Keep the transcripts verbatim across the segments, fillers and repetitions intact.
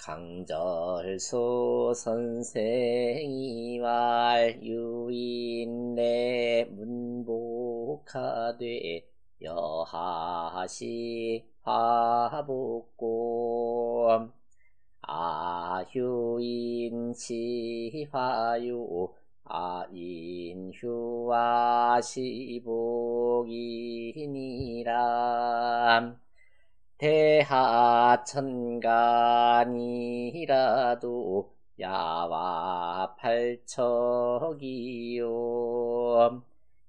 강절수 선생이 말 유인내 문복하되 여하시 화복고 아휴인 시화유 아인휴와 시복이니라. 대하천간이라도 야와 팔척이요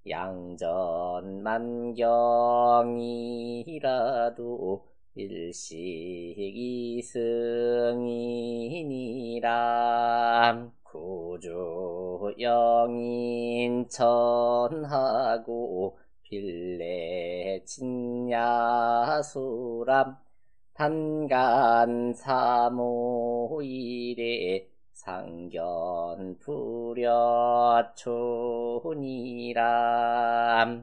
양전만경이라도 일식이승이니라. 구주영인천하고 빌레친야수람 단간사모일에 상견불여촌이라.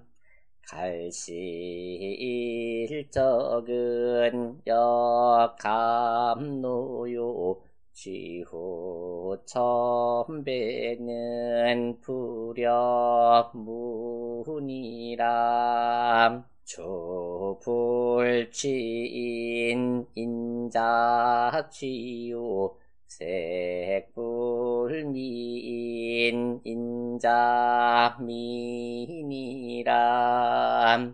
갈시일적은 역감노요 쥐후천배는 불여문이라. 주불취인 인자취유 색불미인 인자미니라.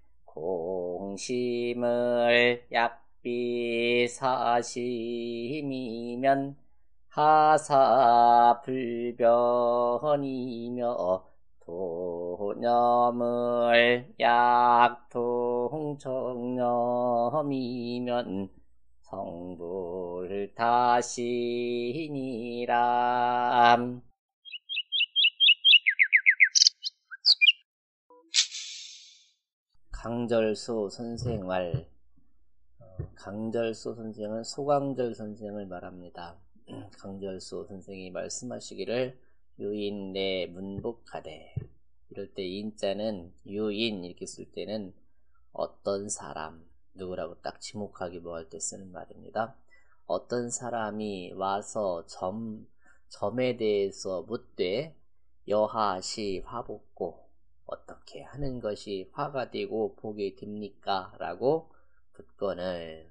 공심을 약비사심이면 하사불변이며 도념을 약통정념이면 성불타시니라. 강절수 선생 말. 강절수 선생은 소강절 선생을 말합니다. 강절수 선생이 말씀하시기를 유인 내 문복하되, 이럴 때 인자는 유인 이렇게 쓸 때는 어떤 사람, 누구라고 딱 지목하기 뭐 할 때 쓰는 말입니다. 어떤 사람이 와서 점, 점에 대해서 묻되 여하시 화복고, 어떻게 하는 것이 화가 되고 복이 됩니까? 라고 묻거늘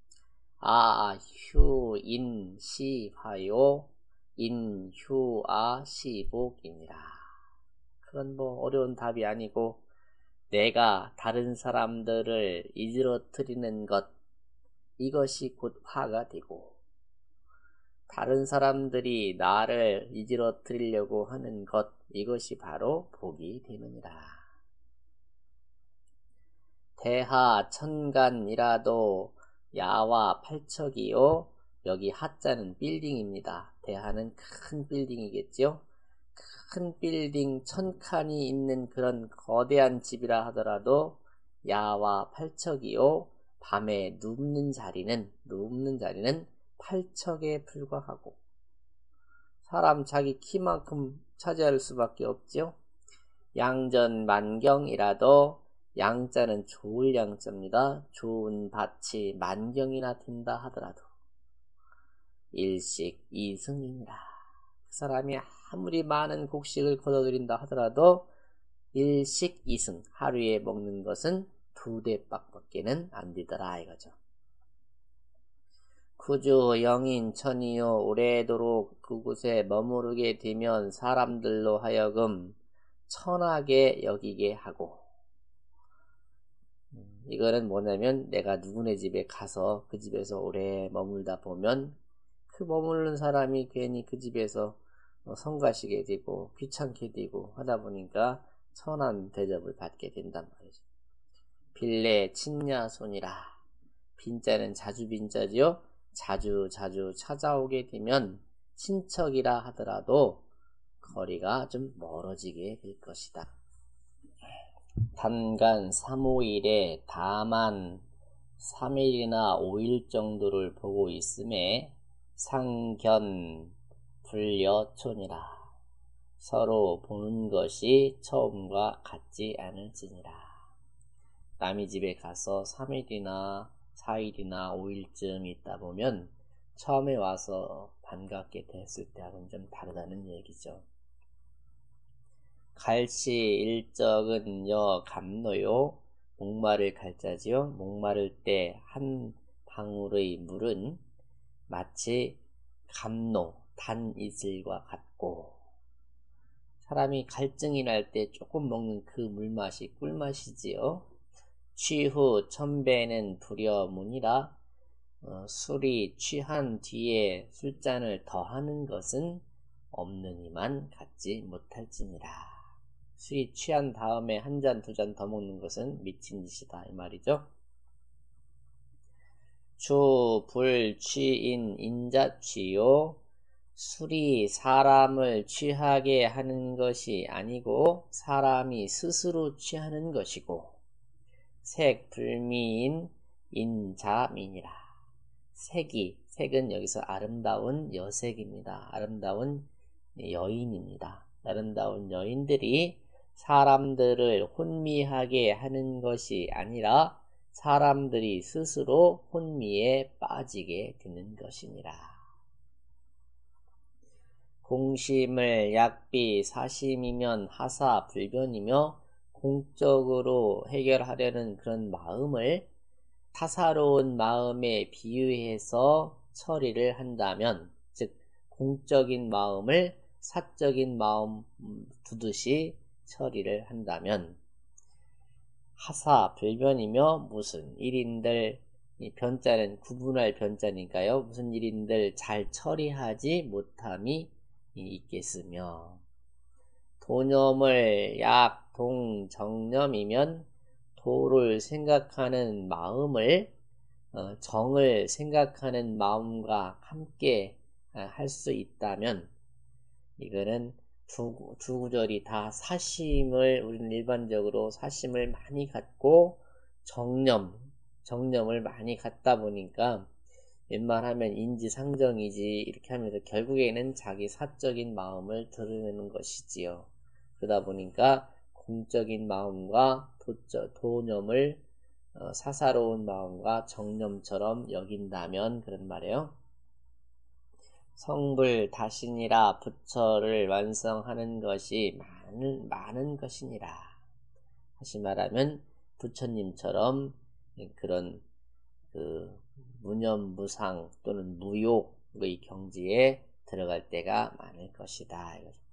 아휴인 시화요 인휴아 시복이니라. 그건 뭐 어려운 답이 아니고, 내가 다른 사람들을 이지러뜨리는 것, 이것이 곧 화가 되고, 다른 사람들이 나를 이지러뜨리려고 하는 것, 이것이 바로 복이 되느니라. 대하천간이라도 야와 팔척이요. 여기 하자는 빌딩입니다. 대하는 큰 빌딩이겠죠. 큰 빌딩 천 칸이 있는 그런 거대한 집이라 하더라도 야와 팔척이요. 밤에 눕는 자리는 눕는 자리는 팔척에 불과하고, 사람 자기 키만큼 차지할 수밖에 없죠. 양전만경이라도, 양자는 좋을 양자입니다. 좋은 밭이 만경이나 된다 하더라도 일식 이승이니라. 그 사람이 아무리 많은 곡식을 거둬들인다 하더라도 일식 이승, 하루에 먹는 것은 두 대밖에는 안 되더라 이거죠. 구주 영인 천이요 오래도록 그곳에 머무르게 되면 사람들로 하여금 천하게 여기게 하고, 이거는 뭐냐면 내가 누구네 집에 가서 그 집에서 오래 머물다 보면 그 머무르는 사람이 괜히 그 집에서 성가시게 되고 귀찮게 되고 하다 보니까 선한 대접을 받게 된단 말이죠. 빌레 친야손이라. 빈자는 자주 빈자지요. 자주 자주 찾아오게 되면 친척이라 하더라도 거리가 좀 멀어지게 될 것이다. 단간 삼오일에 다만 삼 일이나 오 일 정도를 보고 있음에 상견 불여촌이라. 서로 보는 것이 처음과 같지 않을지니라. 남의 집에 가서 삼 일이나 사 일이나 오 일쯤 있다 보면 처음에 와서 반갑게 됐을 때하고는 좀 다르다는 얘기죠. 갈시 일적은 여 감노요. 목마를 갈자지요. 목마를 때 한 방울의 물은 마치 감노, 단 이슬과 같고, 사람이 갈증이 날 때 조금 먹는 그 물맛이 꿀맛이지요. 취후 천배는 불여문이라. 어, 술이 취한 뒤에 술잔을 더하는 것은 없느니만 갖지 못할지니라. 술이 취한 다음에 한 잔, 두 잔 더 먹는 것은 미친 짓이다 이 말이죠. 주, 불, 취인, 인자, 취요. 술이 사람을 취하게 하는 것이 아니고 사람이 스스로 취하는 것이고, 색, 불미인, 인자민이라. 색이, 색은 여기서 아름다운 여색입니다. 아름다운 여인입니다. 아름다운 여인들이 사람들을 혼미하게 하는 것이 아니라 사람들이 스스로 혼미에 빠지게 되는 것이니라. 공심을 약비 사심이면 하사 불변이며, 공적으로 해결하려는 그런 마음을 사사로운 마음에 비유해서 처리를 한다면, 즉 공적인 마음을 사적인 마음 두듯이 처리를 한다면, 하사 불변이며 무슨 일인들, 이 변자는 구분할 변자니까요. 무슨 일인들 잘 처리하지 못함이 있겠으며, 도념을 약, 동, 정념이면 도를 생각하는 마음을 어, 정을 생각하는 마음과 함께 할 수 있다면, 이거는 두, 두 구절이 다 사심을, 우리는 일반적으로 사심을 많이 갖고 정념, 정념을 많이 갖다 보니까 웬만하면 인지상정이지 이렇게 하면서 결국에는 자기 사적인 마음을 드러내는 것이지요. 그러다 보니까 공적인 마음과 도저, 도념을 어, 사사로운 마음과 정념처럼 여긴다면 그런 말이에요. 성불 다신이라 부처를 완성하는 것이 많은, 많은 것이니라. 다시 말하면 부처님처럼 그런 그 무념무상 또는 무욕의 경지에 들어갈 때가 많을 것이다.